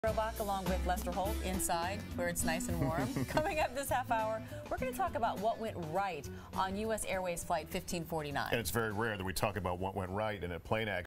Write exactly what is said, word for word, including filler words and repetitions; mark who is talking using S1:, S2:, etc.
S1: Robach along with Lester Holt inside where it's nice and warm. Coming up this half hour, we're going to talk about what went right on U S Airways Flight fifteen forty-nine.
S2: And it's very rare that we talk about what went right in a plane accident.